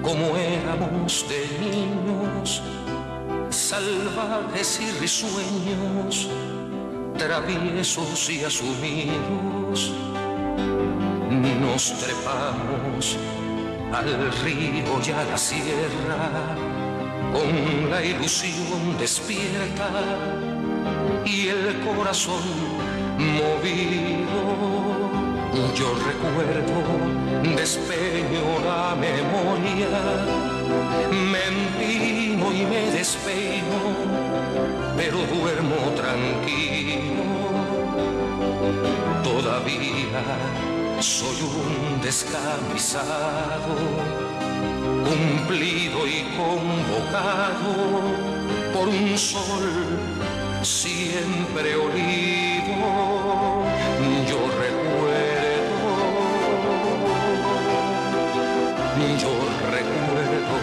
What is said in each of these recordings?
como éramos de niños, salvajes y risueños, traviesos y asumidos. Nos trepamos al río y a la sierra con la ilusión despierta y el corazón movido. Yo recuerdo, despeño la memoria, me empino y me despeino, pero duermo tranquilo. Todavía soy un descamisado, cumplido y convocado por un sol siempre olivo. Yo recuerdo, yo recuerdo.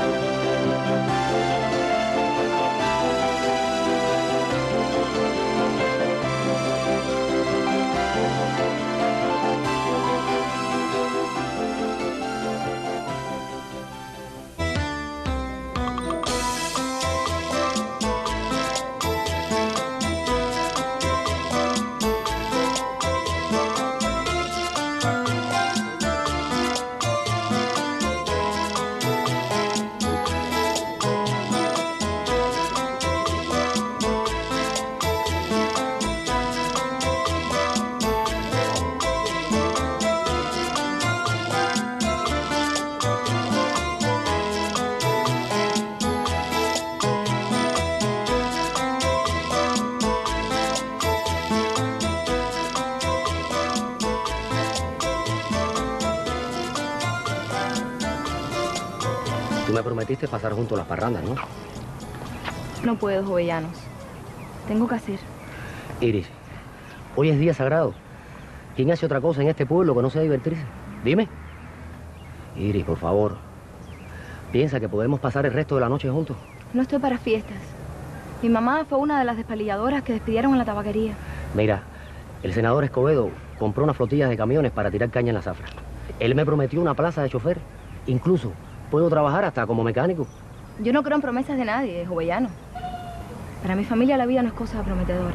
Tú me prometiste pasar juntos las parrandas, ¿no? No puedo, Jovellanos. Tengo que hacer. Iris, hoy es día sagrado. ¿Quién hace otra cosa en este pueblo que no sea divertirse? Dime. Iris, por favor. Piensa que podemos pasar el resto de la noche juntos. No estoy para fiestas. Mi mamá fue una de las despalilladoras que despidieron en la tabaquería. Mira, el senador Escobedo compró una flotilla de camiones para tirar caña en la zafra. Él me prometió una plaza de chofer. Incluso puedo trabajar hasta como mecánico. Yo no creo en promesas de nadie, Jovellano. Para mi familia la vida no es cosa prometedora.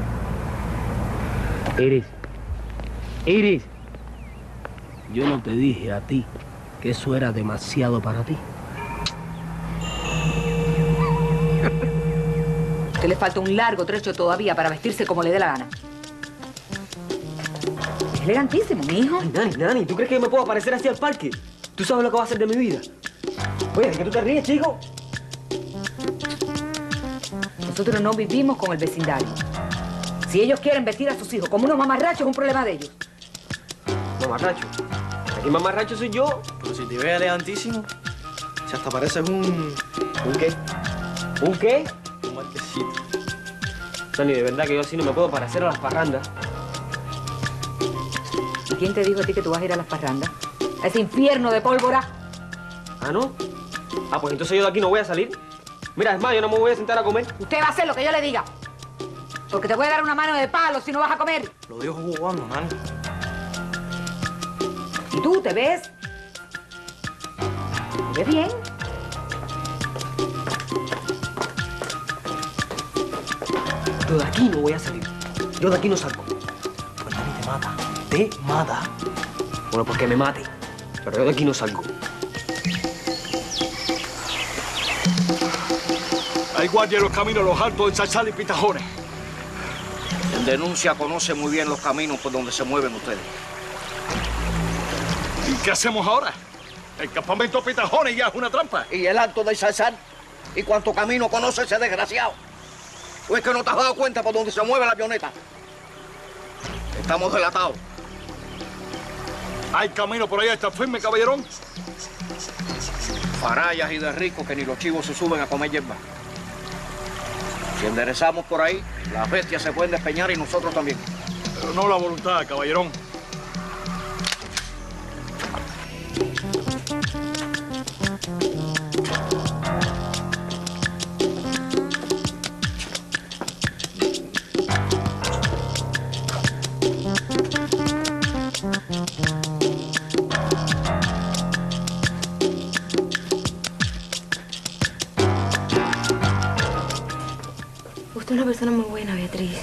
Iris. Iris. Yo no te dije a ti que eso era demasiado para ti. Que le falta un largo trecho todavía para vestirse como le dé la gana. Es elegantísimo, mi hijo. Ay, Nani, ¿tú crees que yo me puedo aparecer así al parque? ¿Tú sabes lo que va a hacer de mi vida? Oye, ¿de qué tú te ríes, chico? Nosotros no vivimos con el vecindario. Si ellos quieren vestir a sus hijos como unos mamarrachos, es un problema de ellos. Mamarracho. Aquí mamarracho soy yo. Pero si te ves elegantísimo, si hasta pareces un... ¿Un qué? ¿Un qué? un marquesito. Nani, de verdad que yo así no me puedo parecer a las parrandas. ¿Y quién te dijo a ti que tú vas a ir a las parrandas? ¿A ese infierno de pólvora? ¿Ah, no? Ah, pues entonces yo de aquí no voy a salir. Mira, es más, yo no me voy a sentar a comer. Usted va a hacer lo que yo le diga. Porque te voy a dar una mano de palo si no vas a comer. Lo dijo jugando, Nani. ¿Y tú te ves? ¿Te ves bien? Yo de aquí no voy a salir. Yo de aquí no salgo. Pues Nani te mata. Te mata. Bueno, pues que me mate. Pero yo de aquí no salgo. Hay guardia en los caminos, los altos, en Salsal y Pitajones. El denuncia conoce muy bien los caminos por donde se mueven ustedes. ¿Y qué hacemos ahora? El campamento Pitajones ya es una trampa. Y el alto de Salsal. ¿Y cuánto camino conoce ese desgraciado? ¿O es que no te has dado cuenta por donde se mueve la avioneta? Estamos delatados. ¿Hay camino por ahí hasta firme, caballerón? Farallas y de ricos que ni los chivos se suben a comer hierba. Si enderezamos por ahí, las bestias se pueden despeñar y nosotros también. Pero no la voluntad, caballerón. Usted es una persona muy buena, Beatriz.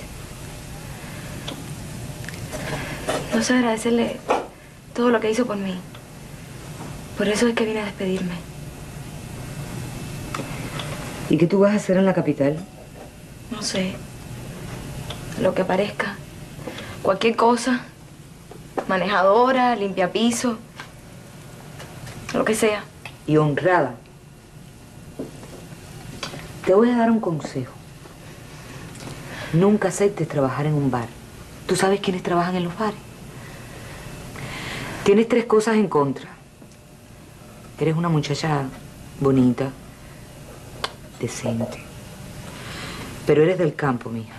No sé agradecerle todo lo que hizo por mí. Por eso es que vine a despedirme. ¿Y qué tú vas a hacer en la capital? No sé. Lo que parezca. Cualquier cosa. Manejadora, limpiapiso. Lo que sea. Y honrada. Te voy a dar un consejo. Nunca aceptes trabajar en un bar. ¿Tú sabes quiénes trabajan en los bares? Tienes 3 cosas en contra. Eres una muchacha bonita, decente. Pero eres del campo, mija.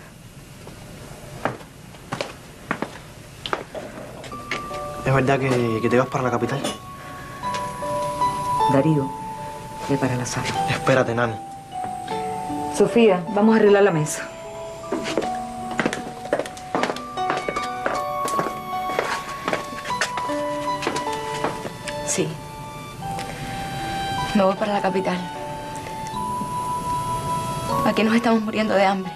¿Es verdad que te vas para la capital? Darío, ve para la sala. Espérate, Nani. Sofía, vamos a arreglar la mesa. Sí. Me voy para la capital. Aquí nos estamos muriendo de hambre.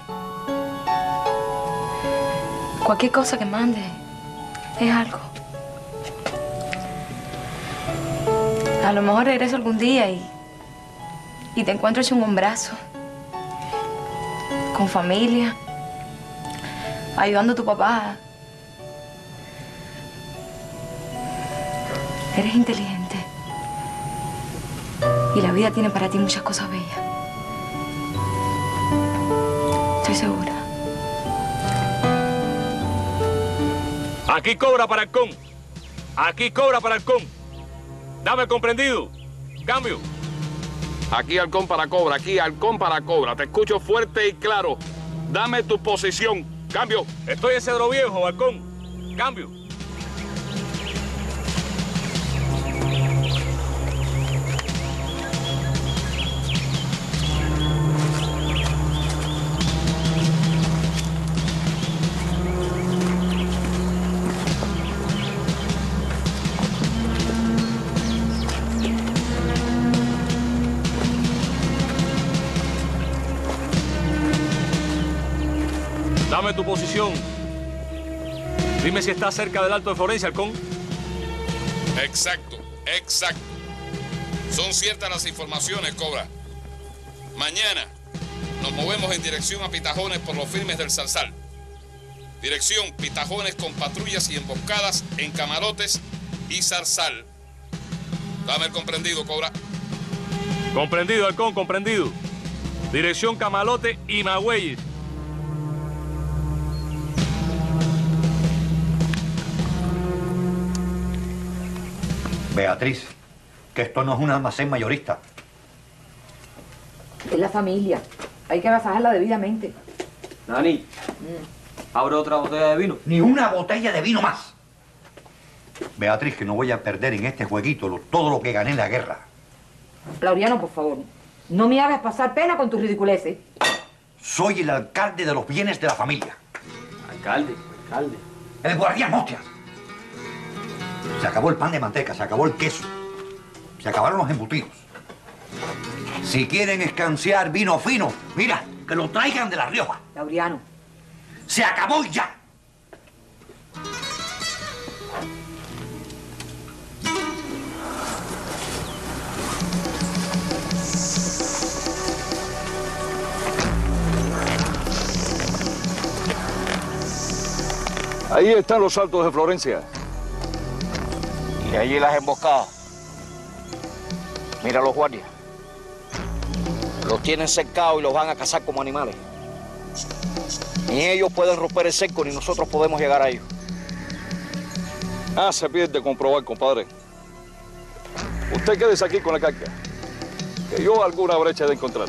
Cualquier cosa que mande es algo. A lo mejor regreso algún día y te encuentro hecho un hombrazo. Con familia. Ayudando a tu papá. Eres inteligente. Y la vida tiene para ti muchas cosas bellas. Estoy segura. Aquí cobra para Halcón. Aquí cobra para Halcón. Dame comprendido. Cambio. Aquí Halcón para cobra, aquí Halcón para cobra. Te escucho fuerte y claro. Dame tu posición. Cambio. Estoy en Cedro Viejo, Halcón. Cambio. Dame tu posición. Dime si estás cerca del Alto de Florencia, Halcón. Exacto, exacto. Son ciertas las informaciones, Cobra. Mañana nos movemos en dirección a Pitajones por los firmes del Zarzal. Dirección Pitajones con patrullas y emboscadas en Camarotes y Zarzal. Dame el comprendido, Cobra. Comprendido, Halcón, comprendido. Dirección Camalote y Magüeyes. Beatriz, que esto no es un almacén mayorista. Es la familia. Hay que agasajarla debidamente. Nani, abre otra botella de vino. Ni una botella de vino más. Beatriz, que no voy a perder en este jueguito todo lo que gané en la guerra. Laureano, por favor, no me hagas pasar pena con tus ridiculeces. Soy el alcalde de los bienes de la familia. Alcalde. El guardián hostias. Se acabó el pan de manteca, se acabó el queso. Se acabaron los embutidos. Si quieren escanciar vino fino, mira, que lo traigan de La Rioja. Laureano. Se acabó ya. Ahí están los Altos de Florencia. Y allí las emboscadas. Mira los guardias. Los tienen cercados y los van a cazar como animales. Ni ellos pueden romper el cerco, ni nosotros podemos llegar a ellos. Ah, se pierde comprobar, compadre. Usted quédese aquí con la carga, que yo alguna brecha he de encontrar.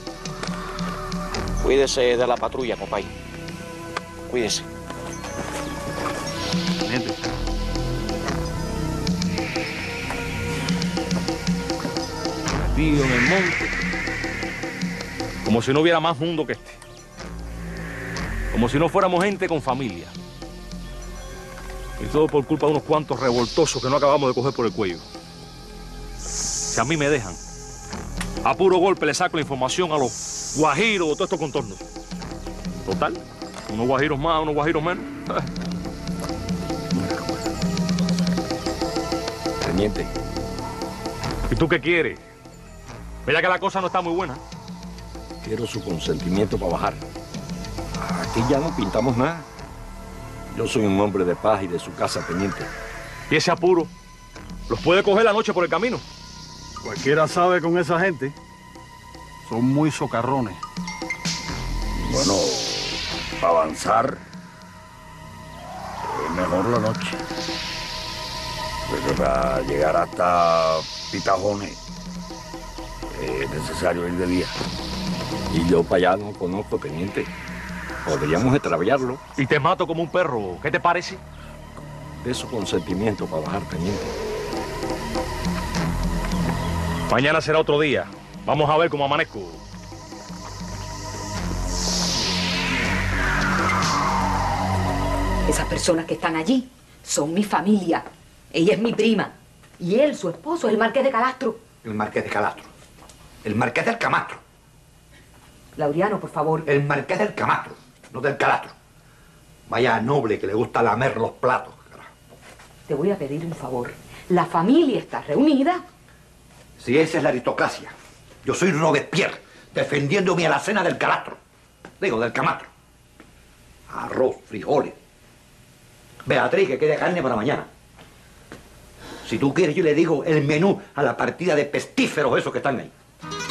Cuídese de la patrulla, compadre. Cuídese. Teniente. Metido en el monte, como si no hubiera más mundo que este. Como si no fuéramos gente con familia. Y todo por culpa de unos cuantos revoltosos que no acabamos de coger por el cuello. Si a mí me dejan, a puro golpe le saco la información a los guajiro, todos estos contornos. Total, unos guajiros más, unos guajiros menos. Teniente. ¿Y tú qué quieres? Mira que la cosa no está muy buena. Quiero su consentimiento para bajar. Aquí ya no pintamos nada. Yo soy un hombre de paz y de su casa, teniente. ¿Y ese apuro? ¿Los puede coger la noche por el camino? Cualquiera sabe con esa gente. Son muy socarrones. Bueno, para avanzar, es mejor la noche. Pero para llegar hasta Pitajones es necesario ir de día. Y yo para allá no conozco, teniente. Podríamos extraviarlo. Y te mato como un perro. ¿Qué te parece? De su consentimiento para bajar, teniente. Mañana será otro día. Vamos a ver cómo amanezco. Esas personas que están allí son mi familia. Ella es mi prima. Y él, su esposo, es el Marqués de Calastro. El Marqués de Calastro. El Marqués del Camastro. Laureano, por favor. El Marqués del Camastro, no del Calastro. Vaya noble que le gusta lamer los platos. Te voy a pedir un favor. La familia está reunida. Si esa es la aristocracia, yo soy Robespierre, defendiendo mi alacena del Calastro. Digo, del Camastro. Arroz, frijoles. Beatriz, que quede carne para mañana. Si tú quieres, yo le digo el menú a la partida de pestíferos esos que están ahí.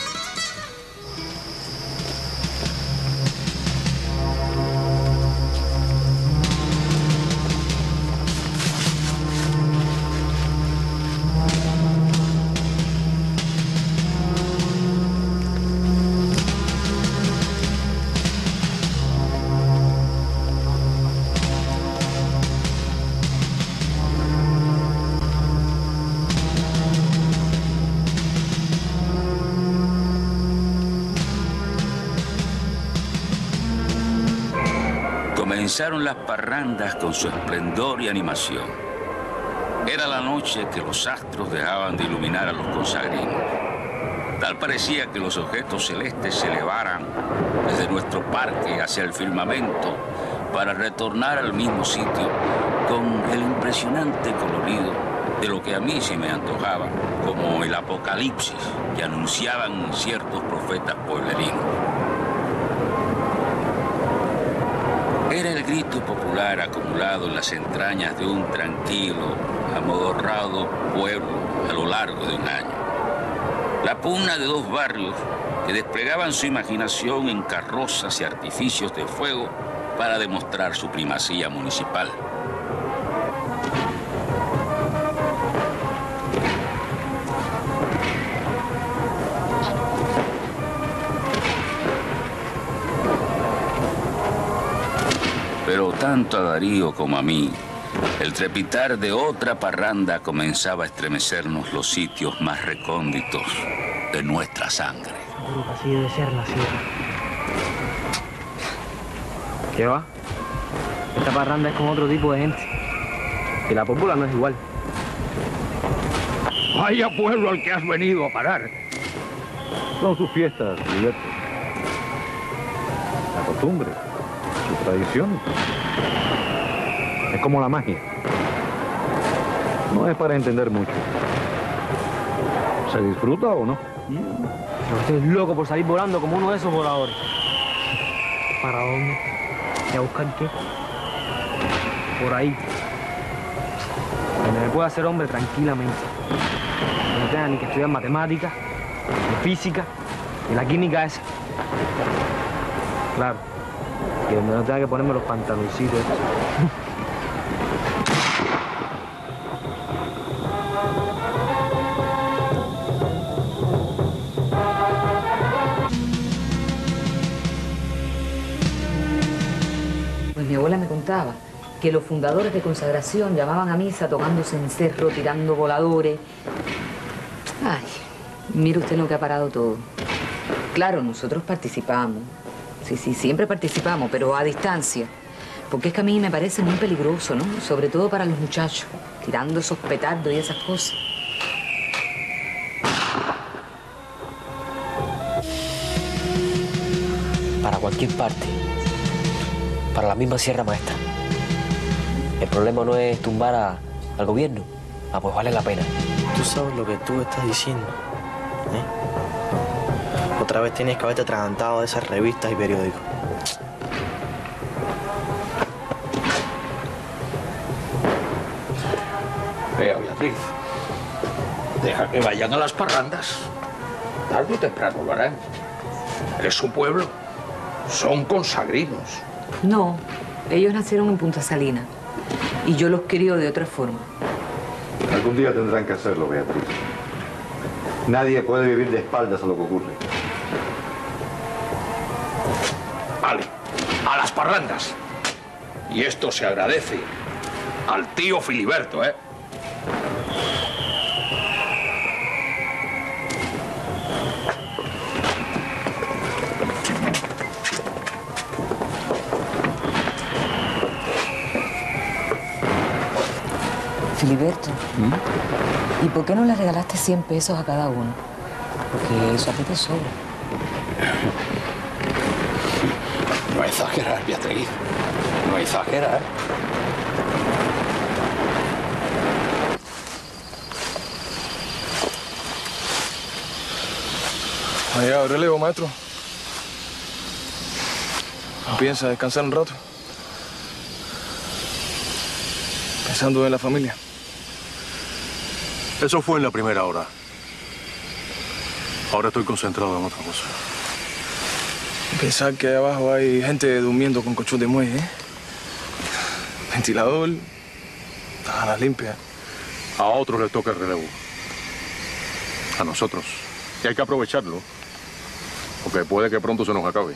Comenzaron las parrandas con su esplendor y animación. Era la noche que los astros dejaban de iluminar a los consagrinos. Tal parecía que los objetos celestes se elevaran desde nuestro parque hacia el firmamento para retornar al mismo sitio con el impresionante colorido de lo que a mí se me antojaba como el apocalipsis que anunciaban ciertos profetas pueblerinos. Era el grito popular acumulado en las entrañas de un tranquilo, amodorrado pueblo a lo largo de un año. La pugna de dos barrios que desplegaban su imaginación en carrozas y artificios de fuego para demostrar su primacía municipal. Pero tanto a Darío como a mí, el trepitar de otra parranda comenzaba a estremecernos los sitios más recónditos de nuestra sangre. Seguro que así debe ser la sierra. ¿Qué va? Esta parranda es con otro tipo de gente. Y la pólvora no es igual. Vaya pueblo al que has venido a parar. Son sus fiestas, Gilberto. La costumbre, sus tradiciones. Es como la magia. No es para entender mucho. ¿Se disfruta o no? Pero estoy loco por salir volando como uno de esos voladores. ¿Para dónde? ¿Y a buscar qué? Por ahí. Donde me pueda hacer hombre tranquilamente. Que no tenga ni que estudiar matemáticas, ni física, ni la química esa. Claro. Y donde no tenga que ponerme los pantaloncitos estos. Pues mi abuela me contaba que los fundadores de Consagración llamaban a misa tocando cencerro, tirando voladores. Ay, mire usted lo que ha parado todo. Claro, nosotros participamos. Sí, siempre participamos, pero a distancia. Porque es que a mí me parece muy peligroso, ¿no? Sobre todo para los muchachos, tirando esos petardos y esas cosas. cualquier parte. Para la misma Sierra Maestra. El problema no es tumbar al gobierno. Ah, pues vale la pena. Tú sabes lo que tú estás diciendo, ¿eh? Otra vez tienes que haberte atragantado de esas revistas y periódicos. Vea, Beatriz, deja que vayan a las parrandas. Tarde o temprano lo harán. Es su pueblo. Son consagrinos. No, ellos nacieron en Punta Salina y yo los crío de otra forma. Algún día tendrán que hacerlo, Beatriz. Nadie puede vivir de espaldas a lo que ocurre. Vale, a las parrandas. Y esto se agradece al tío Filiberto, ¿eh? Filiberto, ¿y por qué no le regalaste 100 pesos a cada uno? Porque eso a ti te sobra. No exagerar, Beatriz. No exagerar. Ha llegado el relevo, maestro. ¿No piensa descansar un rato? Pensando en la familia. Eso fue en la primera hora. Ahora estoy concentrado en otra cosa. Pensar que ahí abajo hay gente durmiendo con colchón de muelle, ¿eh? Ventilador, sábanas limpias. A otros les toca el relevo. A nosotros. Y hay que aprovecharlo. Porque puede que pronto se nos acabe.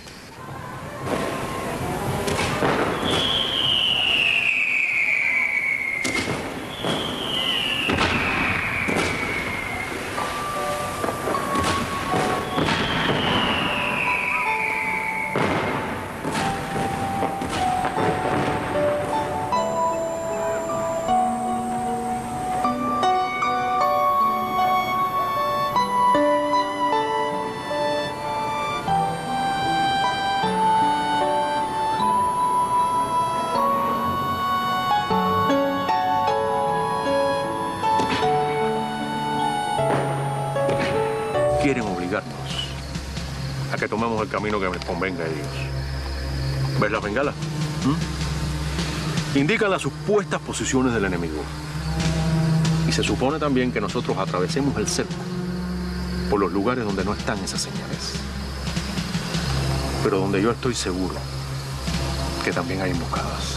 Quieren obligarnos a que tomemos el camino que les convenga a ellos. ¿Ves las bengalas? Indican las supuestas posiciones del enemigo. Y se supone también que nosotros atravesemos el cerco por los lugares donde no están esas señales. Pero donde yo estoy seguro que también hay emboscadas.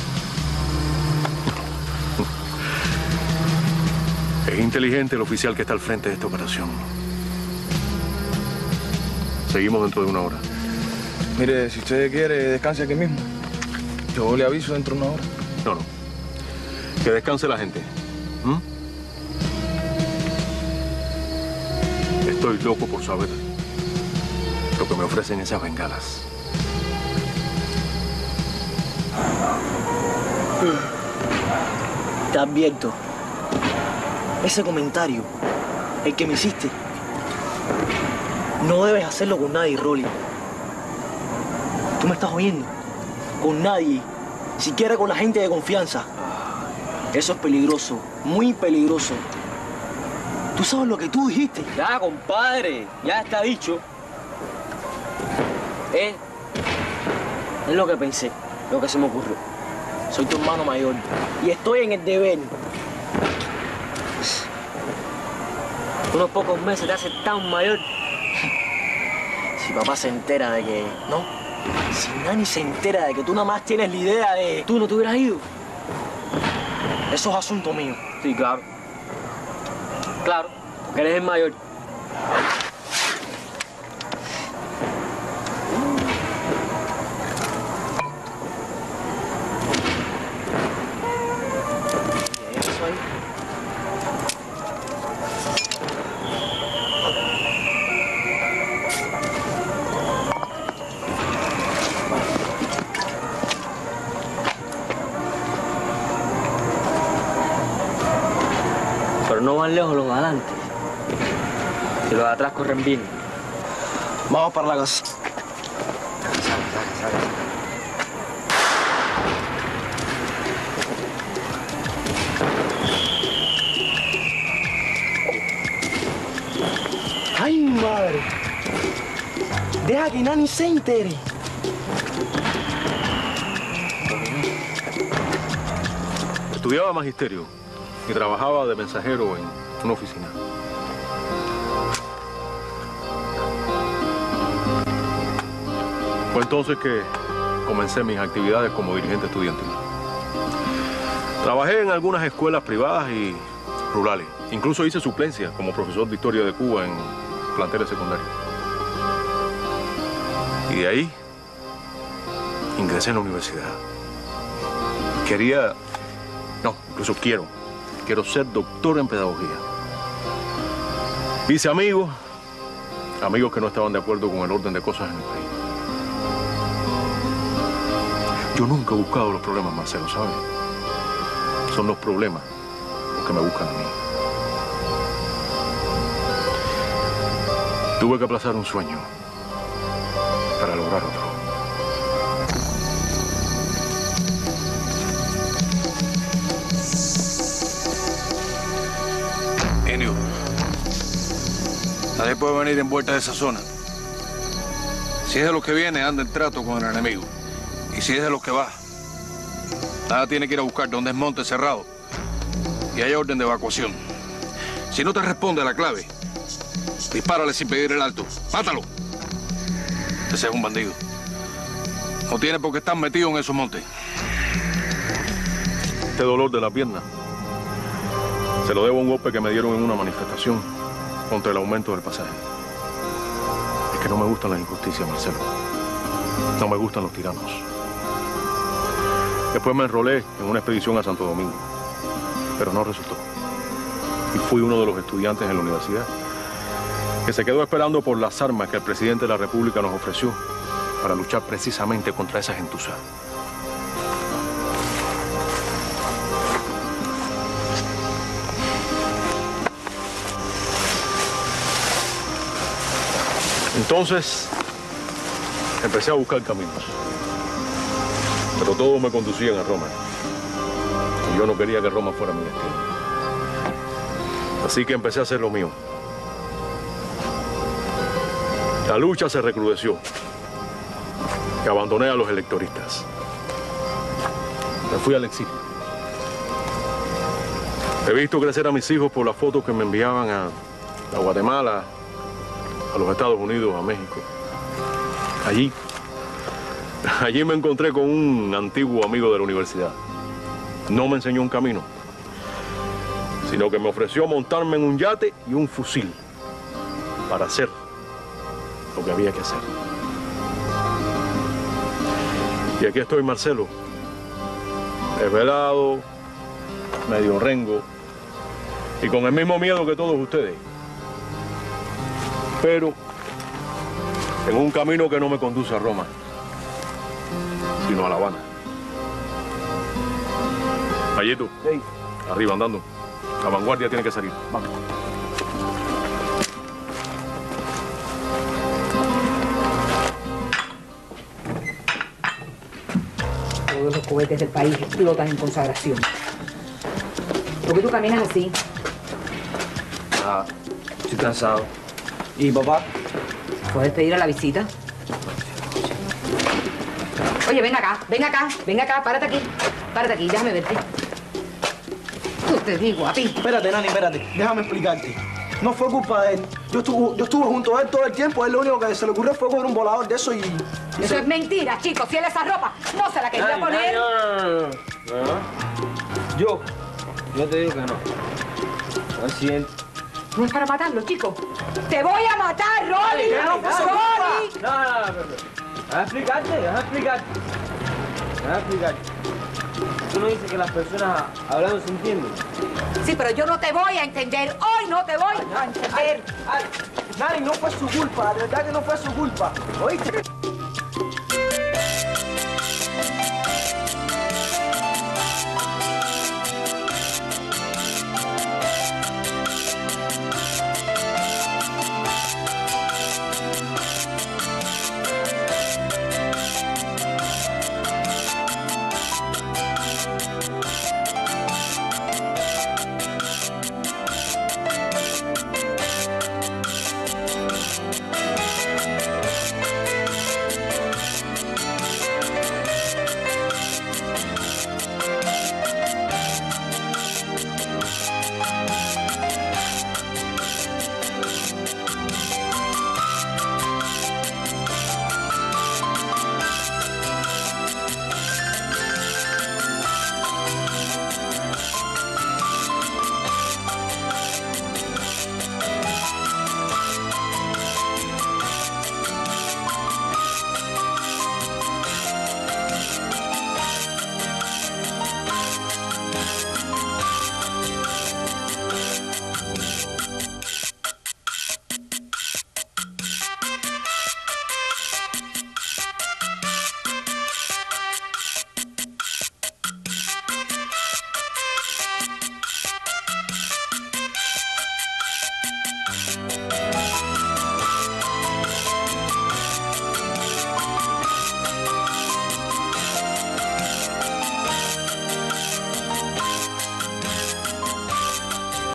Es inteligente el oficial que está al frente de esta operación. Seguimos dentro de una hora. Mire, si usted quiere, descanse aquí mismo. Yo le aviso dentro de una hora. No. Que descanse la gente. Estoy loco por saber lo que me ofrecen esas bengalas. Te advierto. Ese comentario, el que me hiciste, no debes hacerlo con nadie, Rolly. ¿Tú me estás oyendo? Con nadie. Siquiera con la gente de confianza. Eso es peligroso. Muy peligroso. ¿Tú sabes lo que tú dijiste? Ya, compadre. Ya está dicho. Es lo que pensé. Lo que se me ocurrió. Soy tu hermano mayor. Y estoy en el deber. Unos pocos meses te hace tan mayor. Si papá se entera de que... ¿No? Si Nani se entera de que tú nada más tienes la idea de... Tú no te hubieras ido. Eso es asunto mío. Sí, claro. Claro, porque eres el mayor. Pero no van lejos los de adelante. Y los de atrás corren bien. Vamos para la casa. ¡Ay, madre! Deja que Nani se entere. Estudiaba magisterio y trabajaba de mensajero en una oficina. Fue entonces que comencé mis actividades como dirigente estudiantil. Trabajé en algunas escuelas privadas y rurales. Incluso hice suplencia como profesor de historia de Cuba en planteles secundarios. Y de ahí ingresé en la universidad. Incluso quiero ser doctor en pedagogía. Hice amigos que no estaban de acuerdo con el orden de cosas en el país. Yo nunca he buscado los problemas, Marcelo, ¿sabes? Son los problemas los que me buscan a mí. Tuve que aplazar un sueño para lograr otro. Enio, nadie puede venir envuelta de esa zona. Si es de los que viene, anda en trato con el enemigo. Y si es de los que va, nada tiene que ir a buscar donde es monte cerrado y hay orden de evacuación. Si no te responde a la clave, dispárale sin pedir el alto. ¡Mátalo! Ese es un bandido. No tiene por qué estar metido en esos montes. Este dolor de la pierna se lo debo a un golpe que me dieron en una manifestación contra el aumento del pasaje. Es que no me gustan las injusticias, Marcelo. No me gustan los tiranos. Después me enrolé en una expedición a Santo Domingo, pero no resultó. Y fui uno de los estudiantes en la universidad que se quedó esperando por las armas que el presidente de la República nos ofreció para luchar precisamente contra esa gentuza. Entonces, empecé a buscar caminos. Pero todos me conducían a Roma. Y yo no quería que Roma fuera mi destino. Así que empecé a hacer lo mío. La lucha se recrudeció. Y abandoné a los electoristas. Me fui al exilio. He visto crecer a mis hijos por las fotos que me enviaban a Guatemala, a los Estados Unidos, a México. Allí me encontré con un antiguo amigo de la universidad. No me enseñó un camino, sino que me ofreció montarme en un yate y un fusil para hacer lo que había que hacer. Y aquí estoy, Marcelo, desvelado, medio rengo y con el mismo miedo que todos ustedes. Pero en un camino que no me conduce a Roma, sino a La Habana. Mayito, hey. Arriba andando. La vanguardia tiene que salir. Vamos. Todos los cohetes del país explotan en consagración. ¿Por qué tú caminas así? Estoy cansado. ¿Y papá? ¿Puedes pedir a la visita? Oye, ven acá, párate aquí, déjame verte. Tú te digo a ti. Espérate, Nani, espérate, déjame explicarte. No fue culpa de él. Yo estuve junto a él todo el tiempo. Él lo único que se le ocurrió fue coger un volador de eso y... Eso es mentira, chicos. Si él esa ropa no se la quería poner. No. Yo te digo que no. Lo siento. No es para matarlo, chicos. ¡Te voy a matar, Rolly! ¡Rolly! No. Déjame explicarte. Tú no dices que las personas hablando se entienden. Sí, pero yo no te voy a entender. Hoy no te voy a entender. Nani, no fue su culpa. De verdad que no fue su culpa. ¿Oíste?